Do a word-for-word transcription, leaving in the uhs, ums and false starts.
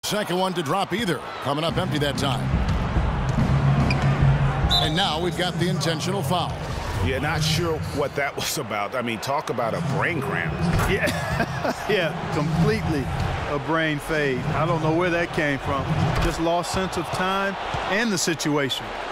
Second one to drop either. Coming up empty that time. And now we've got the intentional foul. Yeah, not sure what that was about. I mean, talk about a brain cramp. Yeah, yeah, completely a brain fade. I don't know where that came from. Just lost sense of time and the situation.